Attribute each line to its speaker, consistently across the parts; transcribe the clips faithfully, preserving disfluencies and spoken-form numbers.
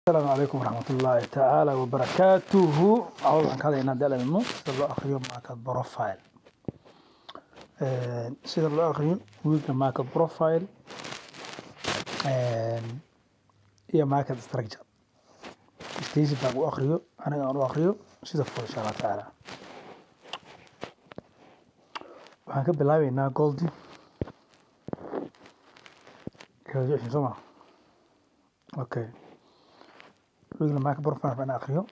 Speaker 1: السلام عليكم ورحمة الله تعالى وبركاته. أول عن هذا إن دلنا منه سيد آخر معك بروفايل سيد الآخر ويك معك بروفايل هي معك استرجع استيجي بقى آخره أنا أنا آخره سيد فوق إن شاء الله تعالى. وحنا كبلاوي إنها جولدي كذا شيء سمع أوكي ويقول معك بروفايل أنا آخره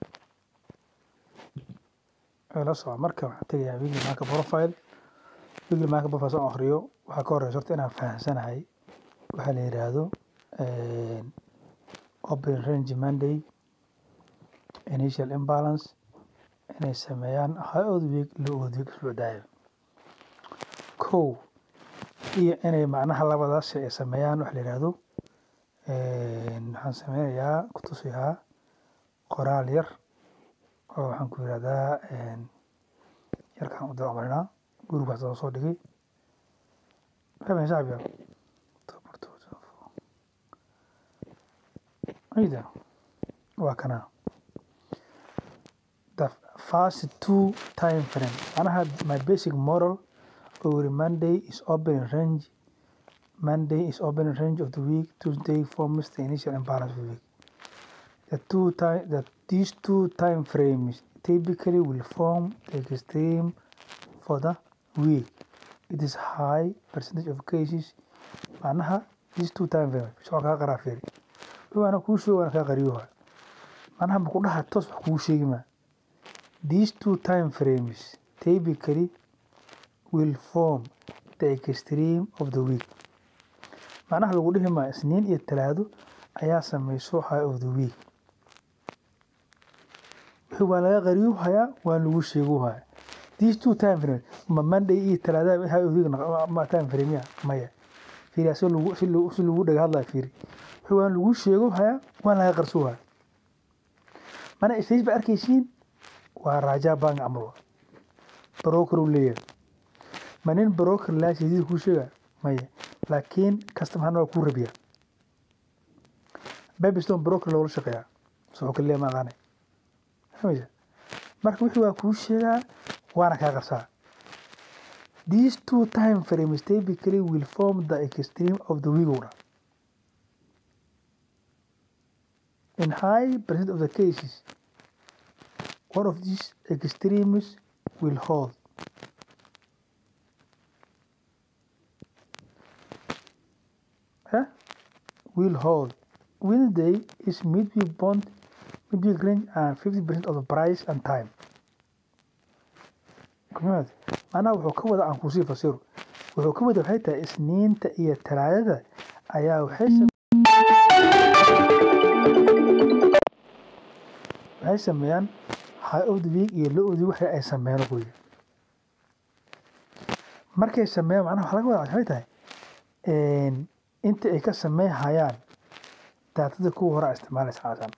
Speaker 1: لا صار مركب حتى ويقول معك بروفايل ويقول معك بروفايل آخره وحكور رجعت أنا فاهم سنة هاي وحنا يرادو open range Monday initial imbalance inay sameeyaan high odd week low odd week isku dhacay kow iyo inay macnaha labadaas ay sameeyaan wax la yiraahdo een waxaan sameeyaa ku tusiyaa qoraal yar oo waxaan ku yiraahdaa een yarkaan u daawaynaa guriga soo soo dhigay kama shacbiga أيضا وكنا the first two time frame أنا had my basic model over Monday is open range Monday is open range of the week Tuesday forms the initial imbalance of the week the two time that these two time frames typically will form the extreme for the week it is high percentage of cases معناها these two time frames شو كذا قرافيري وأنا كوشي وأنا كغريوها أنا هم بقولها تصبح كوشي ما these two time frames typically will form the extreme of the week معناها لو قلنا ما سنين يتلادو أياسا ما يسوى high of the week هو لا غريوها يا وأنا يقولها these two time frames ما Monday يتلادو high of the week ما time frame يا ما يا في رأسه لو سلو سلو ده هذا فيري هو لو شيء هيا وأنا هقرصوها أنا إيش بأركيسين وراجع بان عمره بروكر وليه منين بروكر لا شيء هو شيء ما يه لكن كاستم هنا كور بيا بابستون بروكر لو شقيا سوق اللي ما غني هميجا مركب هو كور شيء وأنا كقرصا these two time frames typically will form the extreme of the week in high percent of the cases one of these extremes will hold huh? will hold Wednesday is midweek bond midweek range and fifty percent of the price and time كمان أنا وحكومة عن كوسي فسيرو وحكومة حتى سنين تأيي تراجع أيا وحسب waxay sameeyaan high of the week iyo low of the week ay sameeyaan qoy markay sameeyaan macnaha waxa laga wadaa waxay tahay een inta ay ka sameeyaan daatada ku hore isticmaalaysa aasan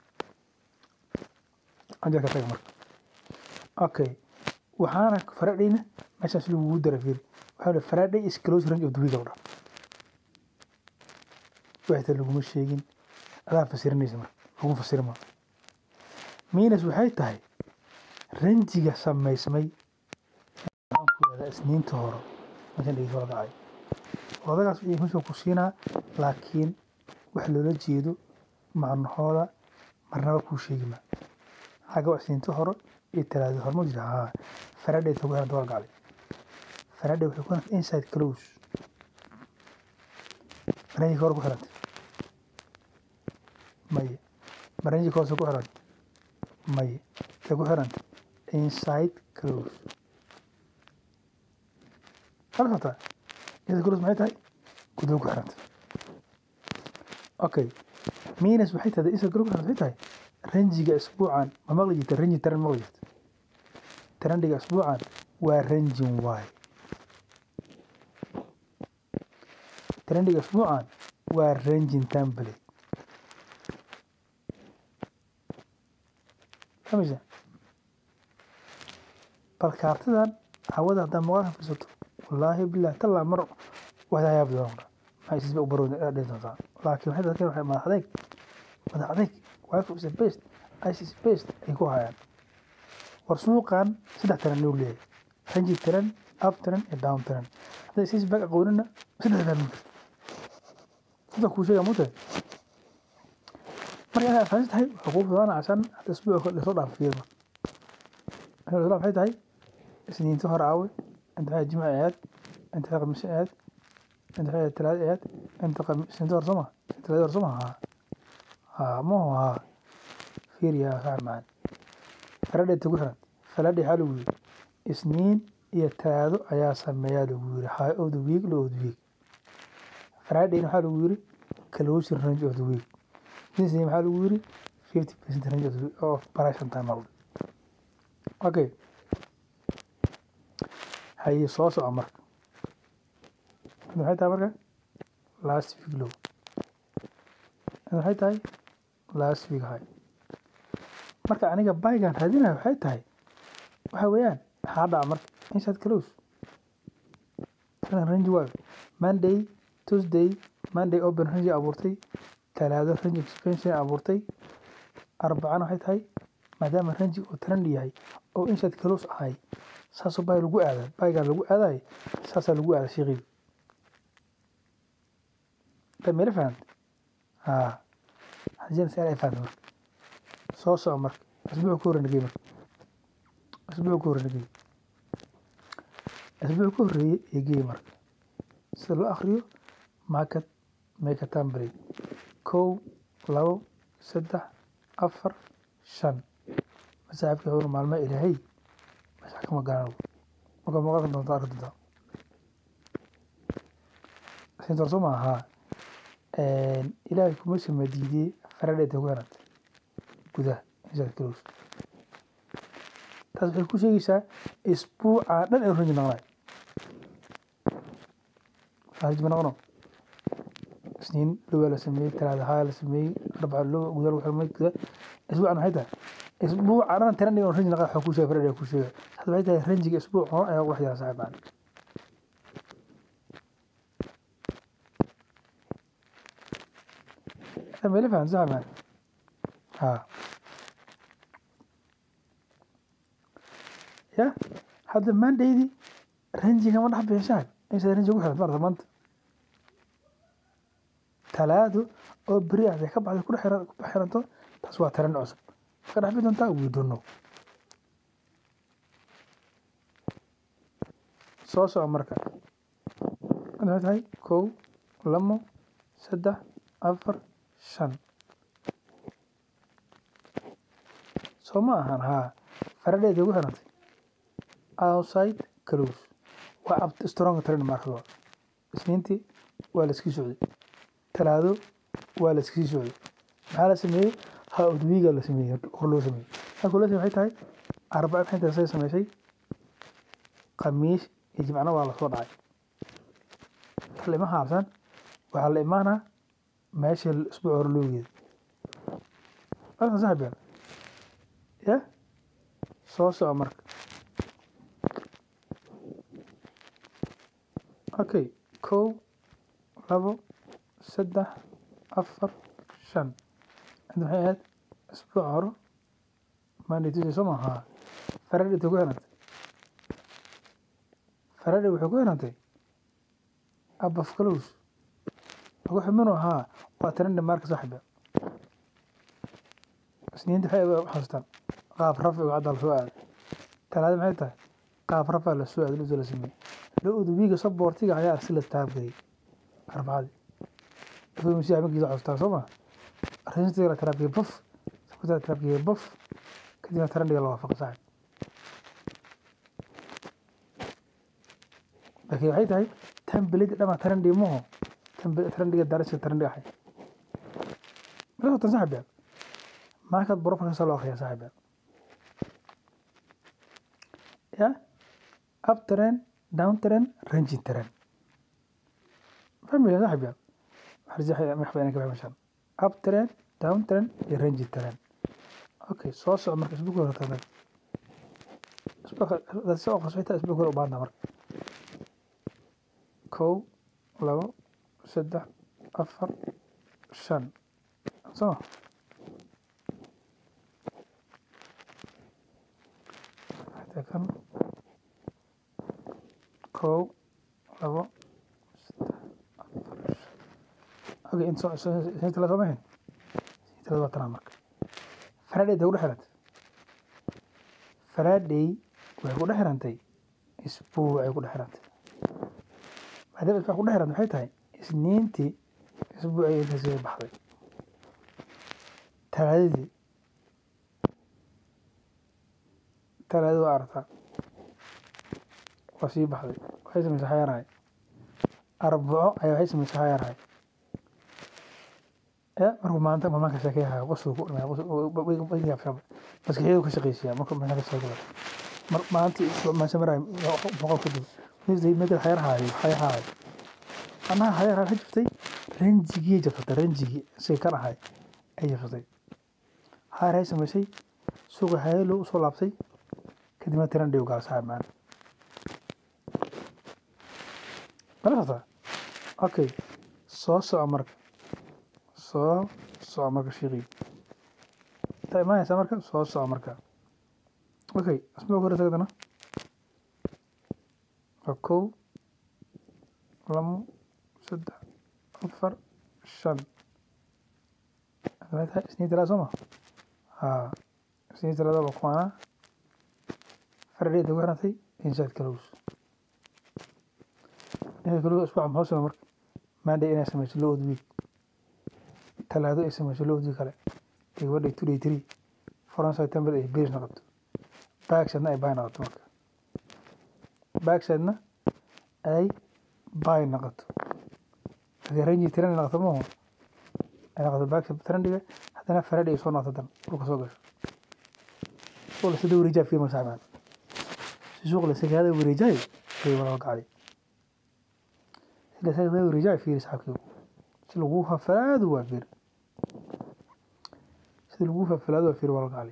Speaker 1: anja ka tag marka okay waxaana faradina meeshaas lagu darafir waxa Friday is close range of the week wada waxay lagu sheegin adaa fasirinaysa marka ugu fasirma مينس waxay tahay range-ga sameysmay isniinta hore markaan ay soo dhacay wadagaas ay ku soo kusiina laakiin wax loola jeedo macnahooda marnaba ku sheegima haga isniinta hore iyo talaado hore ma jira Friday soo gaar door galay Friday wuxuu ku inside close range hore ku xiran may range hore ku xiran may tagu xiran inside close halka إذا close ما يتاي كده ku xiran okay minus waxay tahay isa group waxay tahay range-ga isbuucan ma maqli jirta range taran maqli jirta tarandiga isbuucan waa range y tarandiga isbuucan waa range template خمسة بالكارتدان عوض هذا مواقف فرصته والله بالله طلع مرة وهذا يبدو ما يسبق برود لكن هذا كان ما هذيك ما هذيك five is best ice is best ay ku hayaan war suuqan saddex taran loo leeyahay range taran up taran iyo down taran hadday six back aqoonina saddex taran sida ku sheegay mutay marka aad fahmtay tahay xuquuq badan عشان asbuuc la soo dhaafiyo هذا لا فايدة هاي سنين تهر عاوي أنت هاي جمعيات أنت هاي خمسينات أنت هاي ثلاثيات أنت قم سنين تهر سما سنين تهر سما ها ها مو ها فيريا فعل معن فردي تقول فرد فردي حلو سنين يتعادو أيا سميادو ويري هاي أو دو ويك لو دو ويك فردي إنه حلو ويري كلوش الرنج أو دو ويك نسيم حلو ويري fifty percent range of of operation time out okay هاي soo soco marka maxay tahay marka last week low maxay tahay last week high marka aniga baygan raadinayo waxay tahay waxa weeyaan maxaa dhaca marka inside close range waa Monday Tuesday Monday open range abuurtay talaado range expansion abuurtay arbacana waxay tahay maadaama range uu trend yahay oo inside close ahay saas bay lagu aaday baygan lagu aaday saas lagu aaday shaqii tamir fahant ha hajin si ay fahant soo soo marka asbuuc ku horeeyay marka asbuuc ku horeeyay asbuuc ku horeeyay marka si loo akhriyo market make tambari kow labo saddex afar shan masaafka hore maalmo ilaahay masaafka ma gaaro marka ma qadan doonto arrinta sinta soo maaha ee ilaahay kuma samadiidey faradheed ugu yarad gudaha inside close taas waxay ku sheegaysaa isbuuca dhan ay runji noqonay faraj ma noqono سنين لو ولا سمي ثلاثة هاي ولا سمي أربعة لو وذا لو حرمي كذا أسبوع أنا هيدا أسبوع أنا ترى إني رنج نقاط حكوشة فرد حكوشة هذا هيدا رنج أسبوع هون أنا واحد يا صاحب عن أنا ملف عن صاحب عن ها يا هذا ما نديدي رنج كمان حب يشاهد إيش رنج واحد مرة ضمنت talaado oo bari ah ka baxday ku xiran ku xiranto taas waa taran cusub ka dhaxbi doonta ugu doono soo soo marka ana tahay kow lamo saddex afar shan soo ma ahan ha faradheed ugu xirantay outside close waa up strong trend marka isniintii waa la iska socday talaado waa la iska socday maxaa la sameeyay ha udwiga la sameeyay oo loo sameeyay halka la sameeyay tahay arbaca inta say sameeyay khamiis iyo jimcana waa la soo dhacay kalima haabsan waxa la imaana meesha isbuuc hore loo geeyay ana saaxiib ya soo soo marka okay kow labo saddex afar shan inta hay'ad isbuuc hore ma natiijo soo maaha faradhi ugu xirantay faradhi wuxuu ku xirantay above close ugu ximano ha waa trend marka saaxiiba isniinta waxay xasuustaan qaab rafiic cadal soo aaday talaada maxay tahay qaab rafiic la soo aaday la sameeyay loo udwiga supportiga ayaa si la taabay arbacada في مسيح ممكن يضع أستاذ صوما رجعت ترى ترى بف سكوت ترى بف كذا ترى اللي الله فوق صاحب لكن هاي هاي تم بليد لما ترى اللي مو تم ترى اللي درس ترى اللي حي ما هو صاحب ما كانت بروف نسأل آخر يا صاحب يا up trend down trend range trend فهم يا صاحب هرجع محبينا كيف مشان up trend down trend range trend اوكي soo soo marka isbuuc hore tahay isbuuc hada soo qasbayta isbuuc hore u baahna marka kow labo saddex afar shan soo tan كو لبا اوكي انت انت لا سمعين انت لا ترى marka Friday da u dhaxrad Friday waxay ku dhaxrantay isbuuc ay ku dhaxrantay hadaba waxa ku dhaxran waxay tahay isniintii isbuuc ay ka soo baxday talaadii talaadii arta wasi baxday waxay sameeyay xayaraay arbaco ay waxay sameeyay xayaraay ee markuu maanta ma ka shaqeeyaa qosol ku dhimay qosol way way yaabshay bas kiyadu ka shaqeeyay markuu ma ka shaqeeyaa mar maanta ma samaray boqol ku dib midii midii xayaraay xayaraay ana xayaraay hajftay ranjigi jabtay ranjigi si ka rahay ay jabtay xayaraay sameeyay suuq haylo soo laabtay kadibna tiran dhigo gaar saamaan balaasada okay soo soo marka soo soo marka shaqi tayma haysa marka soo soo marka okay asma hore tagana ako lamo saddex afar shan هذا سنين ثلاثة ما ها سنين ثلاثة بقوانا فرقي دوغانا تي إنساد كلوس إنساد كلوس أسبوع محوصة مرك ما دي إنا سميش لو دويك تلاذو إسميش لو دويك على تيوار دي توري تري فرنسا تنبر إيه بيرش نقبتو باك سيدنا أي باي نقبتو مرك باك سيدنا أي باي نقبتو هذي رينجي تيران نقبتو مو أنا قد باك ترندي حتى أنا فرادي يصون عطدن وكسوقش والله سدوا رجال في مساعدة شغل سك هذا ورجال في وراك علي إذا سك هذا ورجال في رسحكيو سلوقوها فراد وفير سلوقوها فراد وفير وراك علي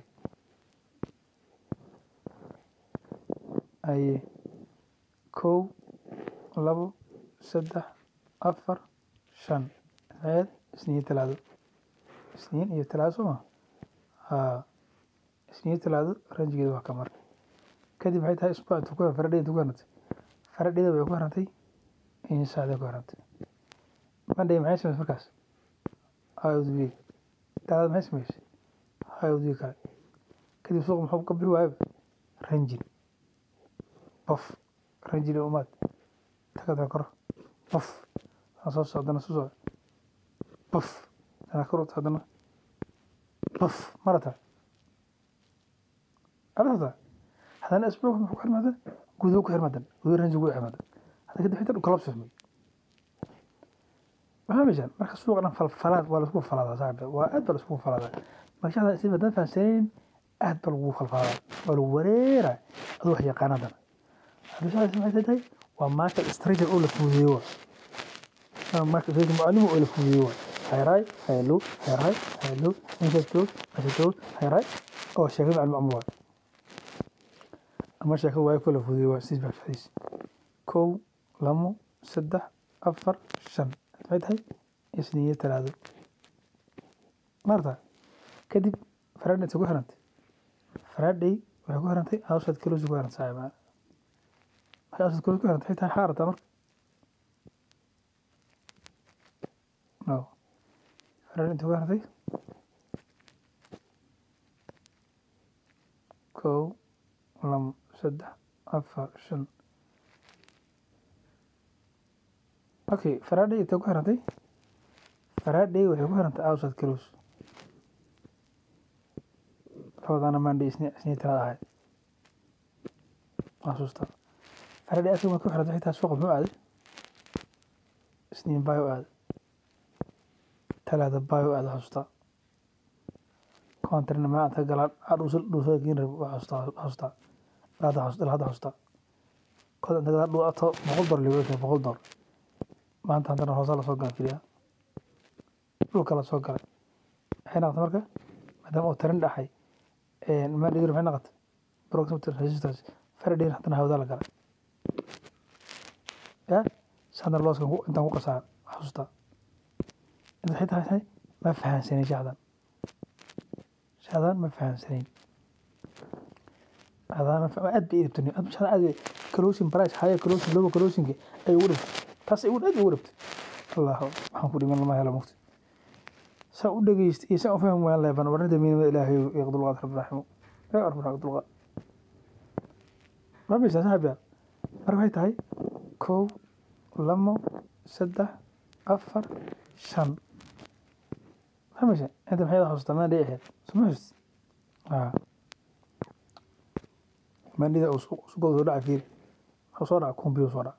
Speaker 1: أي كو لبو سدح أفر شن هذا سنين ثلاثة سنين هي ثلاثة ما ها سنين ثلاثة رنج جدوا كمر كذي بحيث هاي أسبوع تكون فردي تكونت فردي ده بيكون هنتي إن ساعة تكون هنتي ما دايم عايش في مركز هاي وذي ثلاثة ما يسميش هاي وذي كذي كذي سوق محب قبل هو عيب رنجين بف رنجين الأمات تكذا كره بف أصوص عندنا صوص بف أنا كروت هذا بف مرة هذا هذا الأسبوع محو كهر ماذا جذو كهر ماذا جذو رنج جذو ماذا هذا كده حتى الكلاب سفمي ما مجال مركز سوق أنا فل فلات ولا سوق فلات صعب وأدبر سوق فلات ما شاء الله سيف دفع سنين أدبر وقوف الفلات والوريرة أروح يا قناة هذا شيء اسمه هذا وما كالاستريت الأولى في مديوة ما كذلك المعلم الأولى في مديوة هايراي هايلو هايراي هايلو انشتو انشتو هايراي أو شكل على المأمور أما شكل واي كله في مديوة سيس بفحيس كو لمو سدح أفر شن فايد هاي إسنية ثلاثة مرة كدب فرادنا تقول هرنت فرادي ويقول هرنتي أوسط كيلو تقول هرنت صاحبها هاي أوسط كيلو تقول هرنت حيث هاي حارة تمر نو فرادنا تقول هرنتي كو لم سدح أفر شن أوكي فرادي تقول هرنتي فرادي ويقول هرنت أوسط كيلوس فوضانا ماندي سني سني ثلاثة هاي أسوستا فرادي أسوي ما كل حد حيتها سوق بعد سنين بايو عاد ثلاثة بايو عاد أسوستا كونترنا ما أتقال أروسل روسل كين رب أسوستا أسوستا هذا أسوستا هذا أسوستا كذا أنت قال لو أتا بقول دور اللي وياك بقول دور ما أنت عندنا حصل سوق فيها لو كلا سوق كلا حين أتمرك ما دام أوترن حي ما اللي يروح نقط بروكسيم ترانزستورز فردين حطنا هذا لقى يا ساندر لوس كان انت هو قصار حسطا انت حيت هاي ما فهم سنين شهدان شهدان ما فهم سنين هذا ما فهم أدي إيه بتني مش هذا أدي كروسين برايس هاي كروسين لو كروسين أي ولد تاس يقول أدي ولد الله حنقول من الله يلا موت سأقول دقيست إيه سأفهم وين لا يبان ورد مين إلهي يقضي الله رب الرحمة يا رب يقضي الله ما بيس أصحاب مرة هاي كو لما سدة أفر شن همشي أنت بحيث خصوصا ما ليه هاد سمعت آه ما ليه ده أسوق أسوق ده فيه أصورة كمبيوتر صورة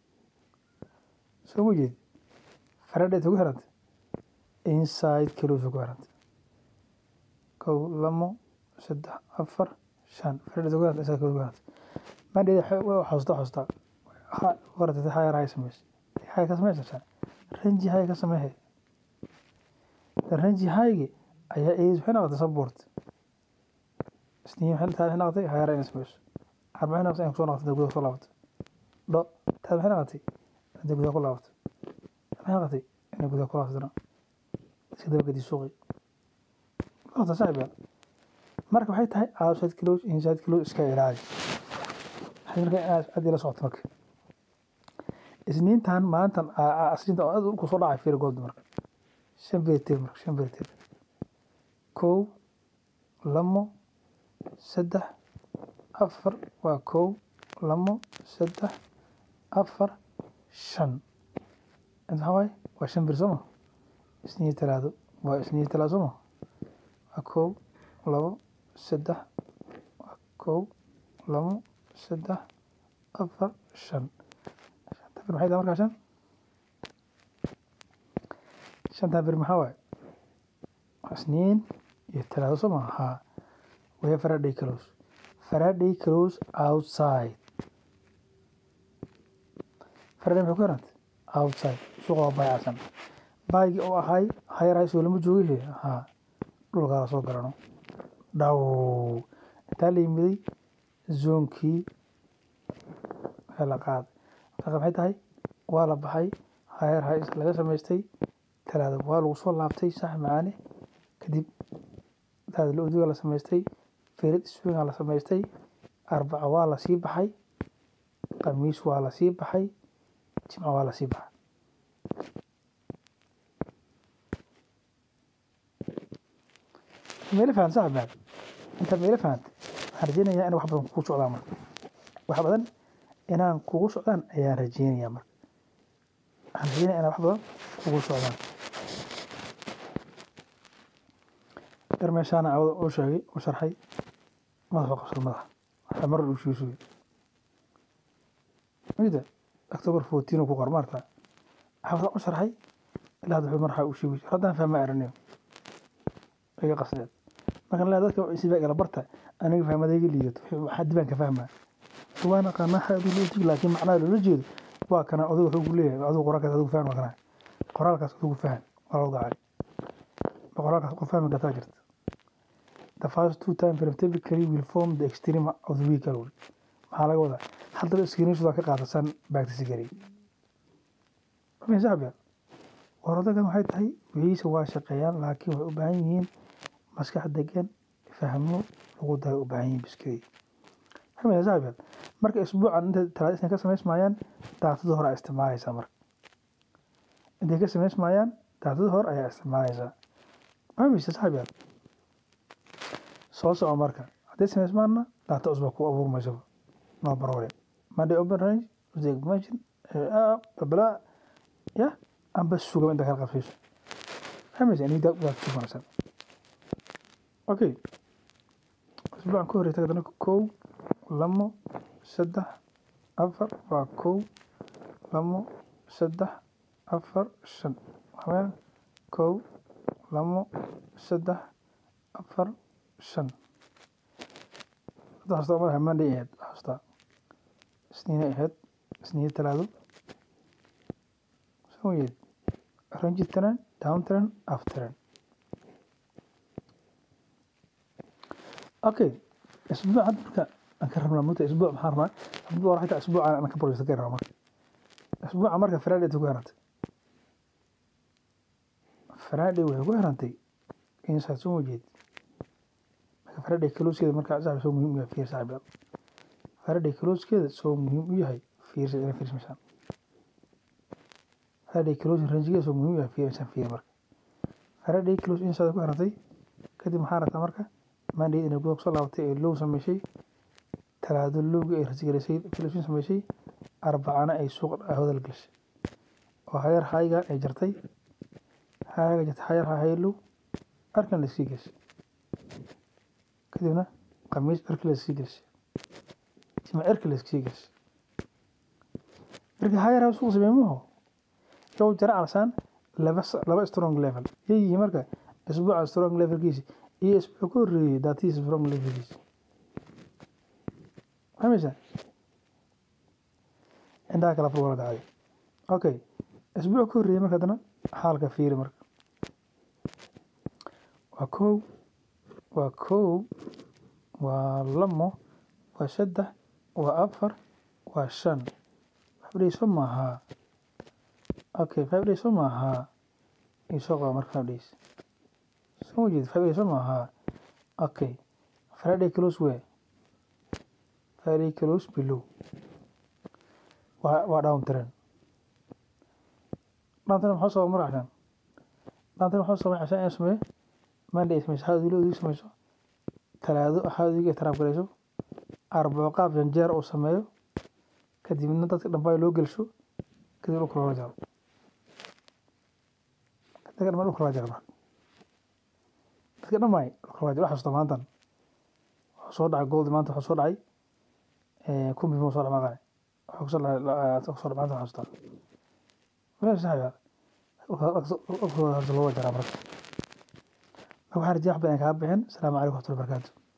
Speaker 1: سو وجد فرادة تقهرت inside كيلو تقهرت كو لما سدة أفر شن فرادة تقهرت inside كيلو تقهرت ما ليه ده حصتا حصتا ها ورد هاي راي سميس هاي كسميس عشان رنجي هاي كسمه الرنجي هاي أيها إيز حين قد سبورت سنين حين تابع حين قد هاي راي سميس أربعين نفس أنك صنعت دقيقة صلافت لا تابع حين قد دقيقة صلافت حين قد أنا دقيقة صلافت أنا سيدا بقدي سوقي هذا صعب مركب حيت هاي outside close inside close إسكا علاج حين مركب أدي لصوت مركب isniintan maantan asrinta aad u ku soo dhacay fiir gold marka shan beetir marka shan beetir kow lamo saddex afar waa kow lamo saddex afar shan inta way waa shan bir soma isniin talaado waa isniin talaado soma waa kow labo saddex waa kow lamo saddex afar shan maxay tahay markaa shan shanta bir maxaa waaye isniin iyo talaado soo maha haa waya Friday close Friday close outside Friday maxay ku yaranta outside suuqa waa bayacsan baygii oo ahay hayrays oo lama joogay haa dhulka la soo garano dhaw intaa la yimiday zoonkii la qaad maxay tahay waa la baxay hayr hays laga sameystay talaado waa lagu soo laabtay sax macaane kadib talaado la udiga la sameystay firid iswiinga la sameystay arbaca waa la sii baxay khamiis waa la sii baxay jimca waa la sii baxay meelo fahan sax baad inta meelo fahan harjinaya in wax badan ku socdaan marka wax badan inaan kugu socdaan ayaan rajeynayaa marka waxaan rajeynayaa inaan wax badan kugu socdaan yar meeshaana cawda u sheegay u sharxay madaxa qabsad madaxa waxaa mar uu shiishuy mida october fourteen ku qor marka waxaa u sharxay ilaa wuxuu marxa u shiishuy haddaan fahma aragnayo iga qasdeed marka la dadka si baa kala barta aniga fahmadayga liidato waxa dibaan ka fahmaa وانا قناة هذه لوتي لكن معناه لوجد وكان أذوق هقوليه أذوق قرآن أذوق فهم وكان قرآن أذوق فهم ولا ضاعي قرآن أذوق فهم كتاجرت the first two time frame typically will form the extreme of the week alone maxaa laga wadaa hadda iskiin soo ka qaadasan baagta sigari ma saabya waradagan waxay tahay wiisa waa shaqeeyaan laakiin way u baahan yihiin maskax degan fahmo lagu daray u baahan yihiin biskii ma saabya marka isbuucan inta talaadisna ka sameysmayaan daatada hore ay isticmaalaysaa marka intay ka sameysmayaan daatada hore ayaa isticmaalaysaa ma miisa saabya soo soco marka hadday sameysmaana daata cusba ku abuurmayso no problem Monday open range the imagine ah bla ya am bas suuga inta kala qabsayso hamis ani da waa ku fansan okay isbuucan ku horeeyay tagana kow lamo saddex afar waa kow lamo saddex afar shan haween kow lamo saddex afar shan هذا أصلا ما هم ليه أصلا سنين إهد سنين ثلاثة سويد رنج ترن داون ترن أف ترن أوكي أسبوع عندك أكرمنا متى أسبوع محرمة أسبوع راحت أسبوع أنا كبر يستقر عمر أسبوع عمرك فرادي تقارنت فرادي ويقارنتي إنسان سوى جد marka Faraday close-keeda marka saaxiib soo muhiim u yahay fiir saaxiib Faraday close-keeda soo muhiim u yahay fiir ina fiir meeshan Faraday close range-geeda soo muhiim u yahay fiir meeshan fiir marka Faraday close inside ku xirtay kadib maxaa rabtaa marka Monday inay ku soo laabatay ee low sameysay talaado lowga ay rasgalisay close sameysay arbacana ay suuq hodal gashay oo hayar hayga ay jartay hayga jartay hayar haylo arkan la sii gashay kadibna qamiis arkan la sii gashay jimca arkan la sii gashay marka hayar suuq sameeymo yow jara alsan laba laba strong level yeeyi marka isbuuca strong level kiisi iyo isbuuc ku horeeyay daatiis strong level kiisi هميشة عندها كلا فوق ولا عادي أوكي أسبوع كوري مرة كدنا حال كثير مرة وكو وكو ولمو وشدة وأفر وشن فبري سماها أوكي فبري سماها يسوق مرة فبريس سوجد فبري سماها أوكي فرادي كلوس وين Friday close below waa down trend down trend waxaa soo maraa kan down trend waxaa soo maraa ashaan ismay Monday ismay saxaadu loo ismayso talaado axaadiga taraf galayso arbaco qaab janjeer oo sameeyo kadibna dadka dhanbay loo gelsho kadib uu kala jaro dadka dhanbay kala jaro dadka dhanbay kala jaro waxa soo maantan soo dhacay gold maanta waxa soo dhacay كم في مصارع مغاني حصل على أقصر بعض حصل ما سهل أقصر أقصر هذا الوضع رابط لو حرج يحب أن يكابهن السلام عليكم ورحمة الله وبركاته.